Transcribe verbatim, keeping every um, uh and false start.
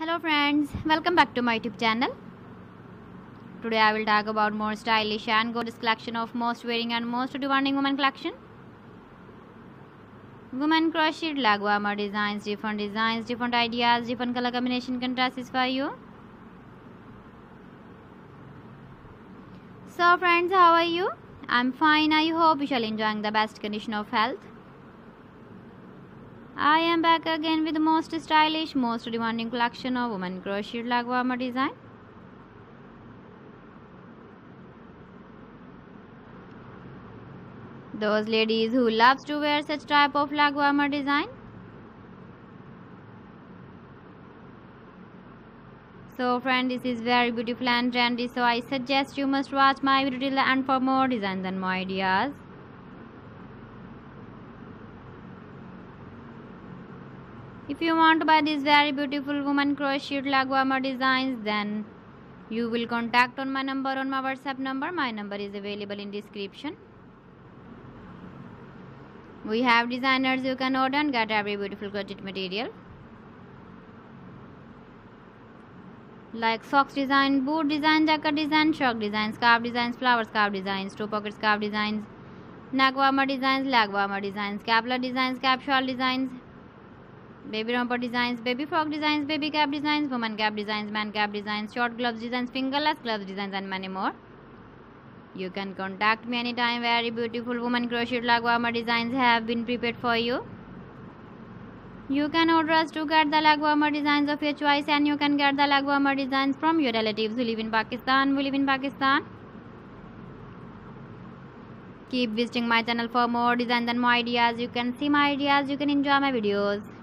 Hello friends, welcome back to my YouTube channel. Today I will talk about more stylish and gorgeous collection of most wearing and most demanding women collection. Women crochet lagwama designs, different designs, different ideas, different color combination can satisfy you. So friends, how are you? I'm fine. I hope you shall enjoying the best condition of health. I am back again with the most stylish, most demanding collection of women crochet lagwama design. Those ladies who loves to wear such type of lagwama design. So friend, this is very beautiful and trendy, so I suggest you must watch my video till the end for more designs and more ideas. If you want to buy these very beautiful woman crochet lagwama designs, then you will contact on my number, on my WhatsApp number. My number is available in description. We have designers you can order and get every beautiful crochet material like socks design, boot design, jacket design, shock design, scarf designs, flower scarf designs, two pocket scarf designs, neck warmer designs, leg warmer designs, capler designs, cap shawl designs, baby romper designs, baby frock designs, baby cap designs, woman cap designs, man cap designs, short gloves designs, fingerless gloves designs, and many more. You can contact me anytime. Very beautiful woman crochet lagwama designs have been prepared for you. You can order us to get the lagwama designs of your choice, and you can get the lagwama designs from your relatives who live in Pakistan, who live in Pakistan. Keep visiting my channel for more designs and more ideas. You can see my ideas, you can enjoy my videos.